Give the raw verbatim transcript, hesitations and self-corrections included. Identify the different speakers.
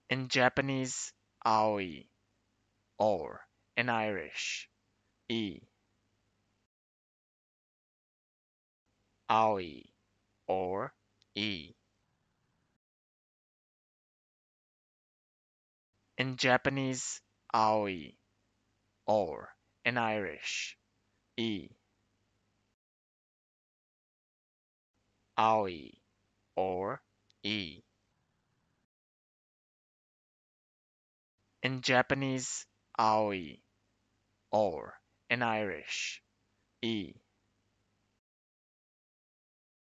Speaker 1: In Japanese, aoi, or in Irish, e, aoi, or e. In Japanese, aoi, or in Irish, e, aoi, or e. In Japanese, aoi, or in Irish, e.